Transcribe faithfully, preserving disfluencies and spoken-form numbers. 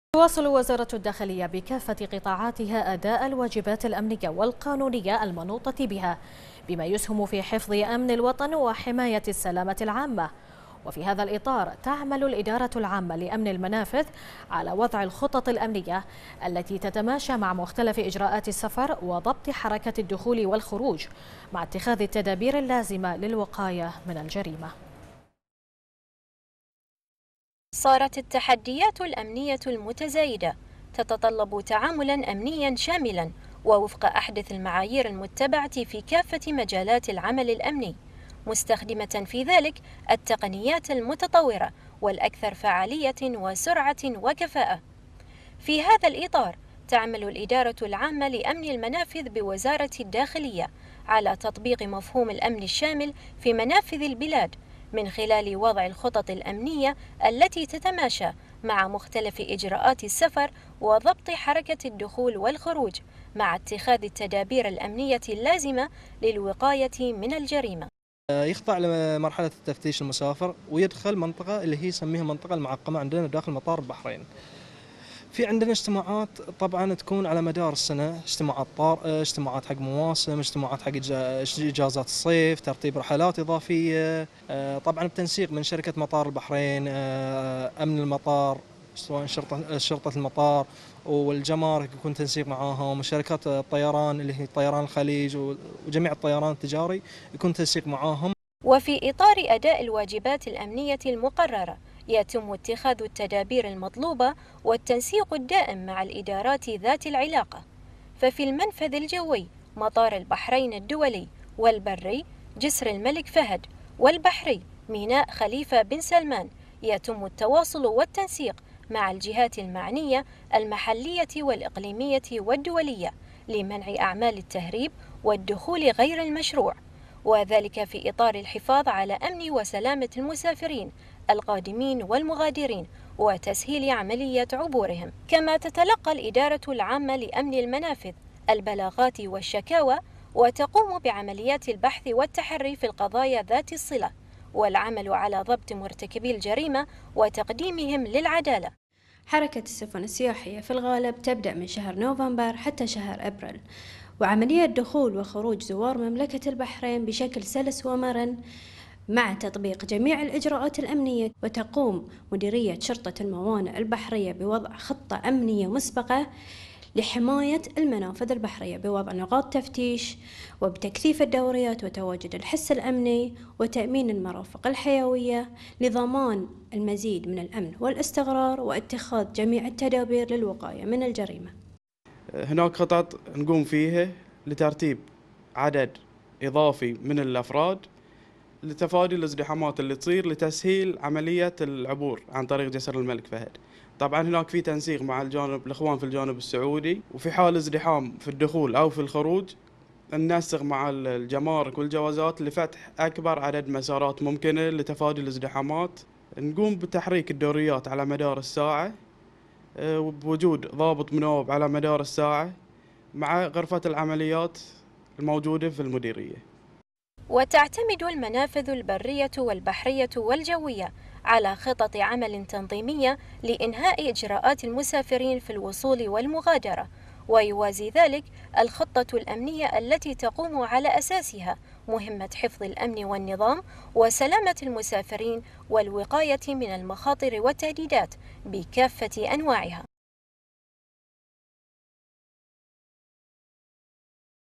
تواصل وزارة الداخلية بكافة قطاعاتها أداء الواجبات الأمنية والقانونية المنوطة بها بما يسهم في حفظ أمن الوطن وحماية السلامة العامة. وفي هذا الإطار تعمل الإدارة العامة لأمن المنافذ على وضع الخطط الأمنية التي تتماشى مع مختلف إجراءات السفر وضبط حركة الدخول والخروج مع اتخاذ التدابير اللازمة للوقاية من الجريمة. صارت التحديات الأمنية المتزايدة تتطلب تعاملا أمنيا شاملا ووفق أحدث المعايير المتبعة في كافة مجالات العمل الأمني، مستخدمة في ذلك التقنيات المتطورة والأكثر فعالية وسرعة وكفاءة. في هذا الإطار تعمل الإدارة العامة لأمن المنافذ بوزارة الداخلية على تطبيق مفهوم الأمن الشامل في منافذ البلاد من خلال وضع الخطط الأمنية التي تتماشى مع مختلف إجراءات السفر وضبط حركة الدخول والخروج مع اتخاذ التدابير الأمنية اللازمة للوقاية من الجريمة. يخضع لمرحلة التفتيش المسافر ويدخل منطقة اللي هي يسميها المنطقة المعقمة عندنا داخل مطار البحرين. في عندنا اجتماعات طبعا تكون على مدار السنة، اجتماعات طارئة، اجتماعات حق مواسم، اجتماعات حق اجازات الصيف، ترتيب رحلات إضافية، طبعا بتنسيق من شركة مطار البحرين، أمن المطار سواء شرطة شرطة المطار والجمارك يكون تنسيق معاهم، وشركات الطيران اللي هي طيران الخليج وجميع الطيران التجاري يكون تنسيق معاهم. وفي إطار أداء الواجبات الأمنية المقررة يتم اتخاذ التدابير المطلوبة والتنسيق الدائم مع الإدارات ذات العلاقة. ففي المنفذ الجوي مطار البحرين الدولي، والبري جسر الملك فهد، والبحري ميناء خليفة بن سلمان يتم التواصل والتنسيق مع الجهات المعنية المحلية والإقليمية والدولية لمنع أعمال التهريب والدخول غير المشروع، وذلك في إطار الحفاظ على أمن وسلامة المسافرين القادمين والمغادرين وتسهيل عملية عبورهم. كما تتلقى الإدارة العامة لأمن المنافذ البلاغات والشكاوى وتقوم بعمليات البحث والتحري في القضايا ذات الصلة والعمل على ضبط مرتكبي الجريمة وتقديمهم للعدالة. حركة السفن السياحية في الغالب تبدأ من شهر نوفمبر حتى شهر أبريل، وعملية دخول وخروج زوار مملكة البحرين بشكل سلس ومرن مع تطبيق جميع الإجراءات الأمنية. وتقوم مديرية شرطة الموانئ البحرية بوضع خطة أمنية مسبقة لحماية المنافذ البحرية بوضع نقاط تفتيش وبتكثيف الدوريات وتواجد الحس الأمني وتأمين المرافق الحيوية لضمان المزيد من الأمن والاستقرار واتخاذ جميع التدابير للوقاية من الجريمة. هناك خطط نقوم فيها لترتيب عدد إضافي من الأفراد لتفادي الازدحامات اللي تصير لتسهيل عملية العبور عن طريق جسر الملك فهد. طبعا هناك في تنسيق مع الجانب الإخوان في الجانب السعودي، وفي حال ازدحام في الدخول أو في الخروج ننسق مع الجمارك والجوازات لفتح أكبر عدد مسارات ممكنة لتفادي الازدحامات. نقوم بتحريك الدوريات على مدار الساعة وبوجود ضابط مناوب على مدار الساعة مع غرفة العمليات الموجودة في المديرية. وتعتمد المنافذ البرية والبحرية والجوية على خطط عمل تنظيمية لإنهاء إجراءات المسافرين في الوصول والمغادرة، ويوازي ذلك الخطة الأمنية التي تقوم على أساسها مهمة حفظ الأمن والنظام وسلامة المسافرين والوقاية من المخاطر والتهديدات بكافة أنواعها.